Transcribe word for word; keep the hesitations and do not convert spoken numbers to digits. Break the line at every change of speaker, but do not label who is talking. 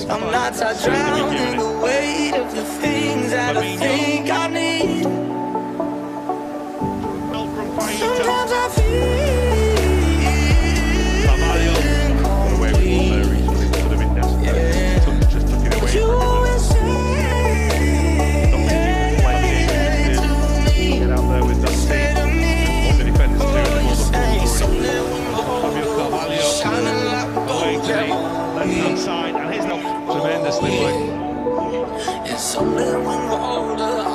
I'm not I drown in the weight of the things that I think I need. Sometimes I feel you always say to me, say to me, oh, you say someday
Fábio Carvalho
shining like
away to the left-hand side, and he's not tremendously quick.
and someday when we're older